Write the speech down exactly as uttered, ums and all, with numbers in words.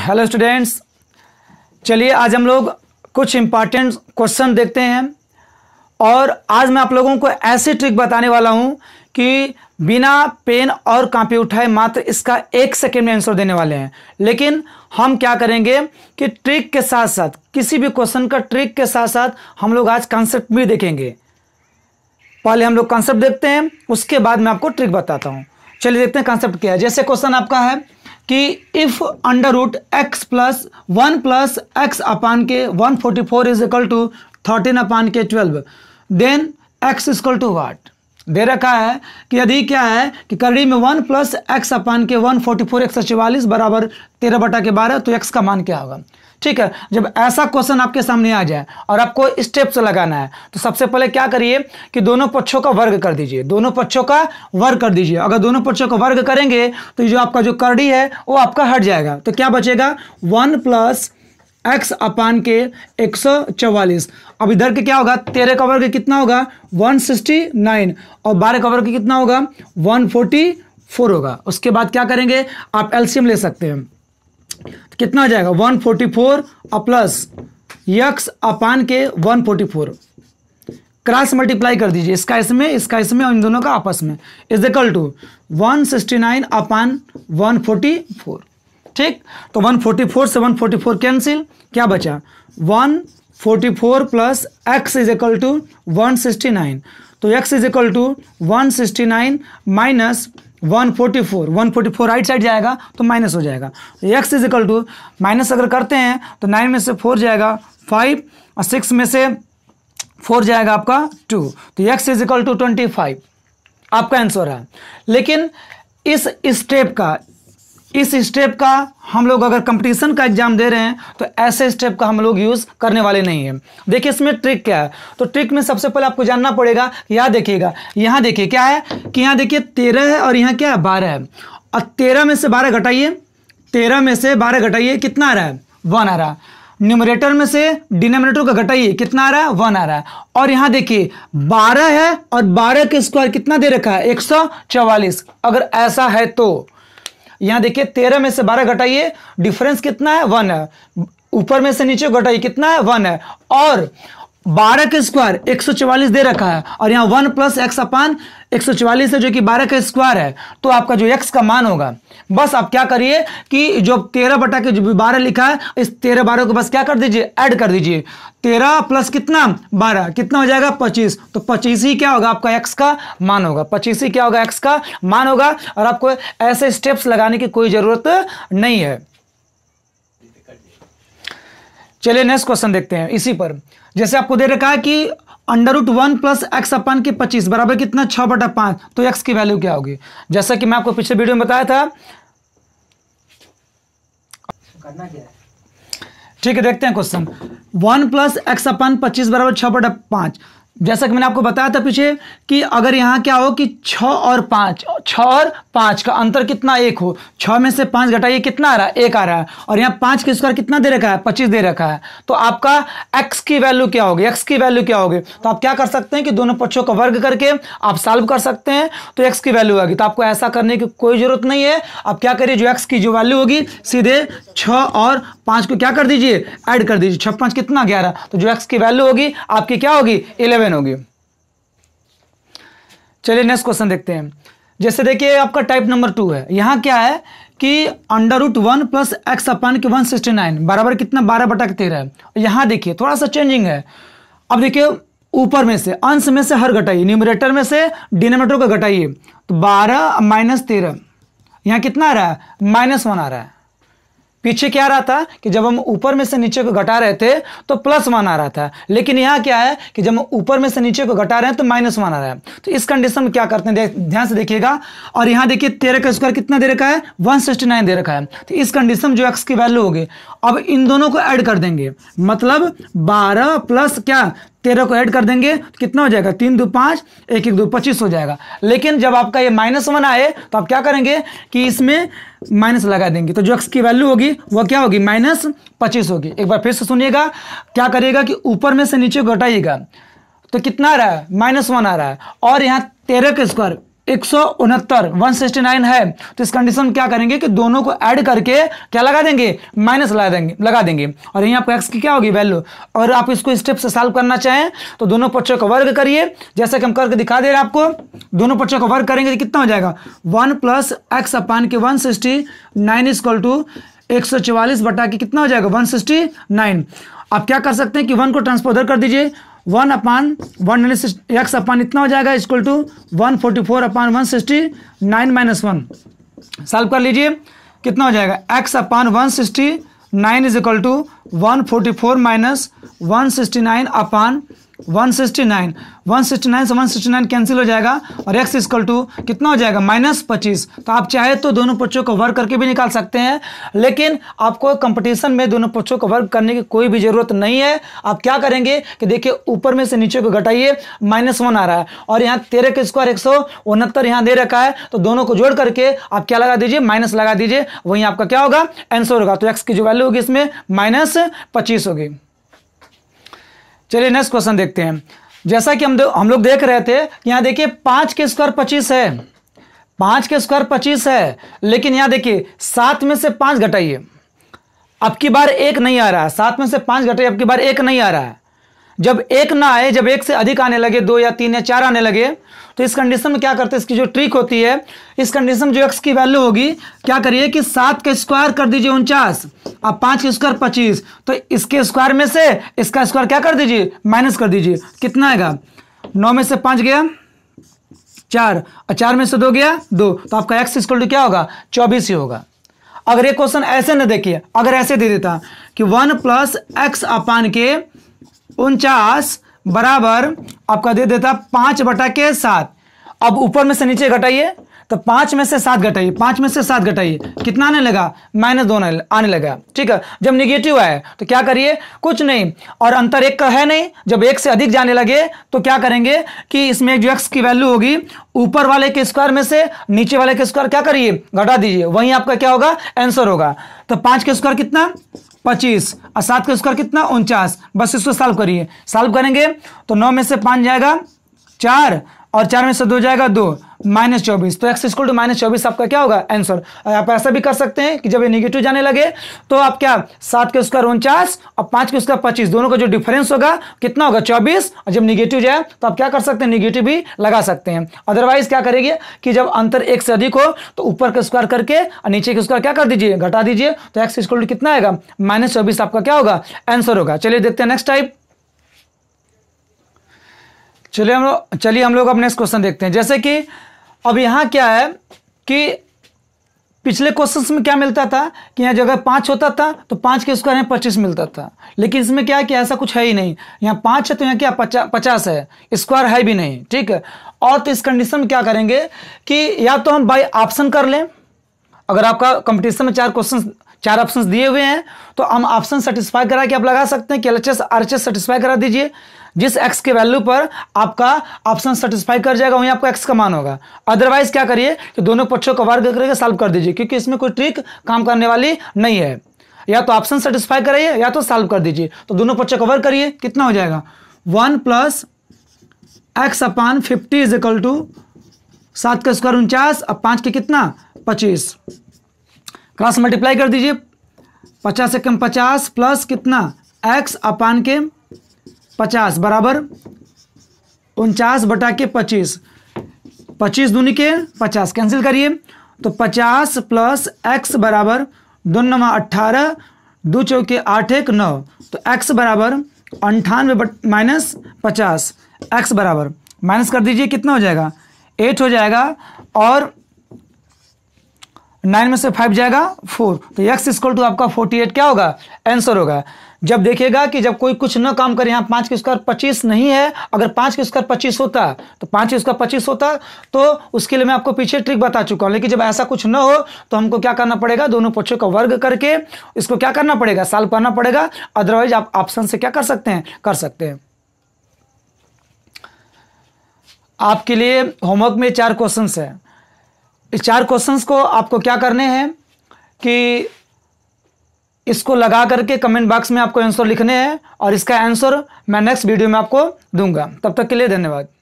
Hello students, चलिए आज हम लोग कुछ इम्पॉर्टेंट क्वेश्चन देखते हैं। और आज मैं आप लोगों को ऐसी ट्रिक बताने वाला हूं कि बिना पेन और कॉपी उठाए मात्र इसका एक सेकेंड में आंसर देने वाले हैं। लेकिन हम क्या करेंगे कि ट्रिक के साथ साथ किसी भी क्वेश्चन का ट्रिक के साथ साथ हम लोग आज कॉन्सेप्ट भी देखेंगे। पहले हम लोग कॉन्सेप्ट देखते हैं, उसके बाद मैं आपको ट्रिक बताता हूं। चलिए देखते हैं कॉन्सेप्ट क्या है। जैसे क्वेश्चन आपका है कि if under root x plus one plus x upon के one forty four is equal to thirteen upon के twelve, then x equal to what. दे रखा है कि यदि क्या है कि करड़ी में वन प्लस एक्स अपान के वन फोर्टी फोर एक सौ चवालीस बराबर तेरह बटा के बारह, तो एक्स का मान क्या होगा। ठीक है, जब ऐसा क्वेश्चन आपके सामने आ जाए और आपको स्टेप्स लगाना है तो सबसे पहले क्या करिए कि दोनों पक्षों का वर्ग कर दीजिए। दोनों पक्षों का वर्ग कर दीजिए। अगर दोनों पक्षों का वर्ग करेंगे तो जो आपका जो करड़ी है वो आपका हट जाएगा। तो क्या बचेगा, वन प्लस एक्स अपान के एक सौ चवालीस। अब इधर के क्या होगा, तेरह का वर्ग कितना होगा, वन सिक्सटी नाइन, और बारह का वर्ग कितना होगा, वन फोर्टी फोर होगा। उसके बाद क्या करेंगे, आप एलसीएम ले सकते हैं। कितना हो जाएगा, वन फोर्टी फोर और प्लस एक्स अपान के one forty four, cross multiply कर दीजिए, इसका इसमें इसका इसमें और इन दोनों का आपस में, is equal to one sixty nine upon one forty four. ठीक, तो वन फोर्टी फोर से वन फोर्टी फोर कैंसिल, क्या बचा, one forty four plus x is equal to one sixty nine. तो x is equal to one sixty nine minus one forty four, one forty four right side जाएगा तो minus हो जाएगा। तो x is equal to minus अगर करते हैं तो नाइन में से फोर जाएगा फाइव, और सिक्स में से फोर जाएगा आपका टू, तो x is equal to twenty five आपका आंसर है। लेकिन इस स्टेप का इस स्टेप का हम लोग अगर कंपटीशन का एग्जाम दे रहे हैं तो ऐसे स्टेप का हम लोग यूज करने वाले नहीं है। देखिए इसमें ट्रिक क्या है, तो ट्रिक में सबसे पहले आपको जानना पड़ेगा, यहाँ देखिएगा, यहाँ देखिए क्या है कि यहाँ देखिए तेरह है और यहाँ क्या है, बारह है। और तेरह में से बारह घटाइए, तेरह में से बारह घटाइए, कितना आ रहा है, वन आ रहा है। न्यूमरेटर में से डिनोमिनेटर का घटाइए, कितना आ रहा है, वन आ रहा है। और यहाँ देखिए बारह है और बारह के स्क्वायर कितना दे रखा है, एक सौ चवालीस। अगर ऐसा है तो यहां देखिए तेरह में से बारह घटाइए, डिफरेंस कितना है, वन है। ऊपर में से नीचे घटाइए, कितना है, वन है। और बारह के स्क्वायर एक सौ चवालीस दे रखा है, और यहाँ वन प्लस एक्स अपान एक सौ चवालीस है जो कि बारह का स्क्वायर है, तो आपका जो एक्स का मान होगा, बस आप क्या करिए कि जो तेरह बटा के जो बारह लिखा है, इस तेरह बारह को बस क्या कर दीजिए, ऐड कर दीजिए। तेरह प्लस कितना, बारह, कितना हो जाएगा, पच्चीस। तो पच्चीस ही क्या होगा, आपका एक्स का मान होगा। पच्चीस ही क्या होगा, एक्स का मान होगा। और आपको ऐसे स्टेप्स लगाने की कोई जरूरत नहीं है। चलिए नेक्स्ट क्वेश्चन देखते हैं इसी पर। जैसे आपको दे रखा है कि under root one plus x upon के पच्चीस बराबर कितना, छह बटा पांच, तो एक्स की वैल्यू क्या होगी। जैसा कि मैं आपको पिछले वीडियो में बताया था, करना क्या है, ठीक है। देखते हैं question, one plus x upon पच्चीस बराबर छह बटा पांच। जैसा कि मैंने आपको बताया था पीछे कि अगर यहाँ क्या हो कि छः और पाँच, छः और पाँच का अंतर कितना, एक हो। छः में से पाँच घटाइए, कितना आ रहा है, एक आ रहा है। और यहाँ पाँच के स्क्वायर कितना दे रखा है, पच्चीस दे रखा है। तो आपका एक्स की वैल्यू क्या होगी, एक्स की वैल्यू क्या होगी। तो आप क्या कर सकते हैं कि दोनों पक्षों का वर्ग करके आप सॉल्व कर सकते हैं, तो एक्स की वैल्यू आएगी। तो आपको ऐसा करने की कोई जरूरत नहीं है। आप क्या करिए, जो एक्स की जो वैल्यू होगी सीधे छः और पाँच को क्या कर दीजिए, ऐड कर दीजिए। छः पाँच कितना, ग्यारह। तो जो एक्स की वैल्यू होगी आपकी क्या होगी, इलेवन होगी। चलिए नेक्स्ट क्वेश्चन देखते हैं। जैसे देखिए आपका टाइप नंबर टू है। यहां क्या है कि under root one plus x upon के वन सिक्सटी नाइन बराबर कितना, बारह बटा के तेरह है। यहां देखिए थोड़ा सा चेंजिंग है। अब देखिए ऊपर में से अंश में से हर घटाइए, न्यूमरेटर में से डिनोमिनेटर को घटाइए, तो बारह माइनस तेरह, यहां कितना आ रहा है, माइनस वन आ रहा है। पीछे क्या आ रहा था कि जब हम ऊपर में से नीचे को घटा रहे थे तो प्लस वन आ रहा था, लेकिन यहाँ क्या है कि जब हम ऊपर में से नीचे को घटा रहे हैं तो माइनस वन आ रहा है। तो इस कंडीशन में क्या करते हैं, ध्यान से देखिएगा। और यहाँ देखिए तेरह का स्क्वायर कितना दे रखा है, वन सिक्सटी नाइन दे रखा है। तो इस कंडीशन में जो एक्स की वैल्यू होगी, अब इन दोनों को ऐड कर देंगे, मतलब बारह प्लस क्या, तेरह को ऐड कर देंगे तो कितना हो जाएगा, तीन दो पाँच, एक एक दो पच्चीस हो जाएगा। लेकिन जब आपका ये माइनस वन आए तो आप क्या करेंगे कि इसमें माइनस लगा देंगे, तो जो एक्स की वैल्यू होगी वह क्या होगी, माइनस पच्चीस होगी। एक बार फिर से सुनिएगा, क्या करिएगा कि ऊपर में से नीचे घटाइएगा तो कितना आ रहा है, माइनस वन आ रहा है। और यहाँ तेरह का स्क्वायर एक सौ उनहत्तर वन सिक्सटी नाइन है, तो इस कंडीशन में क्या करेंगे कि दोनों को ऐड करके क्या लगा देंगे, माइनस लगा देंगे लगा देंगे और यहाँ पर एक्स की क्या होगी वैल्यू। और आप इसको स्टेप से सॉल्व करना चाहें तो दोनों पक्षों का वर्ग करिए, जैसा कि हम करके दिखा दे रहे हैं आपको। दोनों पक्षों का वर्ग करेंगे तो कितना हो जाएगा, वन प्लस एक्स अपान के one sixty nine equal to एक सौ चवालीस बटा के कितना हो जाएगा, वन सिक्सटी नाइन। आप क्या कर सकते हैं कि वन को ट्रांसपोजर कर दीजिए, one upon one x upon इतना हो जाएगा equal to one forty four upon one sixty nine minus one. Solve कर लीजिए, कितना हो जाएगा, x upon one sixty nine is equal to one forty four minus one sixty nine upon one sixty nine. One sixty nine से one sixty nine cancel हो जाएगा और x equal to कितना हो जाएगा, माइनस पच्चीस। तो आप चाहे तो दोनों पक्षों को वर्ग करके भी निकाल सकते हैं, लेकिन आपको कंपटीशन में दोनों पक्षों को वर्ग करने की कोई भी जरूरत नहीं है। आप क्या करेंगे कि देखिए ऊपर में से नीचे को घटाइए, माइनस वन आ रहा है और यहाँ तेरह के स्क्वायर एक सौ उनहत्तर यहाँ दे रखा है, तो दोनों को जोड़ करके आप क्या लगा दीजिए, माइनस लगा दीजिए, वहीं आपका क्या होगा, आंसर होगा। तो एक्स की जो वैल्यू होगी इसमें माइनस पच्चीस होगी। चलिए नेक्स्ट क्वेश्चन देखते हैं। जैसा कि हम हम लोग देख रहे थे कि यहाँ देखिए पाँच के स्क्वायर पच्चीस है, पाँच के स्क्वायर पच्चीस है, लेकिन यहाँ देखिए सात में से पाँच घटाइए, अब की बार एक नहीं आ रहा है, सात में से पाँच घटाइए, अब की बार एक नहीं आ रहा है। जब एक ना आए, जब एक से अधिक आने लगे, दो या तीन या चार आने लगे, तो इस कंडीशन में क्या करते हैं, इसकी जो ट्रिक होती है, इस कंडीशन में जो एक्स की वैल्यू होगी, क्या करिए कि सात का स्क्वायर कर दीजिए उनचास, अब पाँच के स्क्वायर पच्चीस, तो इसके स्क्वायर में से इसका स्क्वायर क्या कर दीजिए, माइनस कर दीजिए। कितना आएगा, नौ में से पाँच गया चार और चार में से दो गया दो, तो आपका एक्स इक्वल टू क्या होगा, चौबीस ही होगा। अगर ये क्वेश्चन ऐसे न देखिए, अगर ऐसे दे देता कि वन प्लस एक्स अपान के उनचास बराबर आपका दे देता पांच बटा के सात, अब ऊपर में से नीचे घटाइए, तो पांच में से सात घटाइए, पांच में से सात घटाइए, कितना आने लगा, माइनस दो आने लगा। ठीक है, जब निगेटिव आए तो क्या करिए, कुछ नहीं, और अंतर एक का है नहीं, जब एक से अधिक जाने लगे तो क्या करेंगे कि इसमें जो एक्स की वैल्यू होगी, ऊपर वाले के स्क्वायर में से नीचे वाले के स्क्वायर क्या करिए, घटा दीजिए, वहीं आपका क्या होगा, आंसर होगा। तो पांच के स्क्वायर कितना, पच्चीस, और सात का स्क्वायर कितना, उनचास। बस इसको सॉल्व करिए, सॉल्व करेंगे तो नौ में से पाँच जाएगा चार और चार में से दो जाएगा दो, माइनस चौबीस। तो एक्स इक्वल टू माइनस चौबीस आपका क्या होगा, आंसर। आप ऐसा भी कर सकते हैं कि जब ये निगेटिव जाने लगे तो आप क्या, सात के स्क्वायर उनचास और पाँच के स्क्वायर पच्चीस, दोनों का जो डिफरेंस होगा कितना होगा, चौबीस। और जब निगेटिव जाए तो आप क्या कर सकते हैं, निगेटिव भी लगा सकते हैं। अदरवाइज क्या करेंगे कि जब अंतर एक से अधिक हो तो ऊपर का स्क्वायर करके और नीचे के स्क्वायर क्या कर दीजिए, घटा दीजिए, तो एक्स इक्वल टू कितना आएगा, माइनस चौबीस आपका क्या होगा, आंसर होगा। चलिए देखते हैं नेक्स्ट टाइप। चलिए हम लोग चलिए हम लोग अब नेक्स्ट क्वेश्चन देखते हैं। जैसे कि अब यहाँ क्या है कि पिछले क्वेश्चंस में क्या मिलता था कि यहाँ जगह पाँच होता था तो पाँच के स्क्वायर में पच्चीस मिलता था, लेकिन इसमें क्या है कि ऐसा कुछ है ही नहीं। यहाँ पाँच है तो यहाँ क्या पचा, पचास है, स्क्वायर है भी नहीं। ठीक है, और तो इस कंडीशन में क्या करेंगे कि या तो हम बाय ऑप्शन कर लें, अगर आपका कंपटीशन में चार क्वेश्चन चार ऑप्शंस दिए हुए हैं तो हम ऑप्शन सेटिस्फाई करा के आप लगा सकते हैं कि L H S R H S satisfy करा दीजिए, जिस एक्स के वैल्यू पर आपका ऑप्शन सेटिस्फाई कर जाएगा वहीं आपका एक्स का मान होगा। अदरवाइज क्या करिए कि दोनों पक्षों का वर्ग करके सॉल्व कर दीजिए, क्योंकि इसमें कोई ट्रिक काम करने वाली नहीं है। या तो ऑप्शन सेटिस्फाई कराइए या तो सॉल्व कर दीजिए। तो दोनों पक्षों का वर्ग करिए, कितना हो जाएगा, one plus x upon fifty is equal to सात का स्क्वायर उनचास, अब पाँच के कितना, पच्चीस, क्रॉस मल्टीप्लाई कर दीजिए, पचास से कम पचास प्लस कितना, एक्स अपान के पचास बराबर उनचास बटा के पच्चीस, पच्चीस दूनी के पचास, कैंसिल करिए तो पचास प्लस एक्स बराबर दो नवा अट्ठारह, दो चौके आठ एक नौ, तो एक्स बराबर अंठानवे माइनस पचास, एक्स बराबर माइनस कर दीजिए, कितना हो जाएगा, एट हो जाएगा, और नाइन में से फाइव जाएगा फोर, तो एक्स इक्वल टू आपका फोर्टी एट क्या होगा, आंसर होगा। जब देखिएगा कि जब कोई कुछ न काम करे, यहाँ पाँच के स्क्वायर पच्चीस नहीं है, अगर पाँच के स्क्वायर पच्चीस होता तो पाँच के स्क्वायर पच्चीस होता तो उसके लिए मैं आपको पीछे ट्रिक बता चुका हूँ। लेकिन जब ऐसा कुछ न हो तो हमको क्या करना पड़ेगा, दोनों पक्षों का वर्ग करके इसको क्या करना पड़ेगा, सॉल्व करना पड़ेगा। अदरवाइज आप ऑप्शन से क्या कर सकते हैं, कर सकते हैं। आपके लिए होमवर्क में चार क्वेश्चंस है। इस चार क्वेश्चंस को आपको क्या करने हैं कि इसको लगा करके कमेंट बॉक्स में आपको आंसर लिखने हैं, और इसका आंसर मैं नेक्स्ट वीडियो में आपको दूंगा। तब तक के लिए धन्यवाद।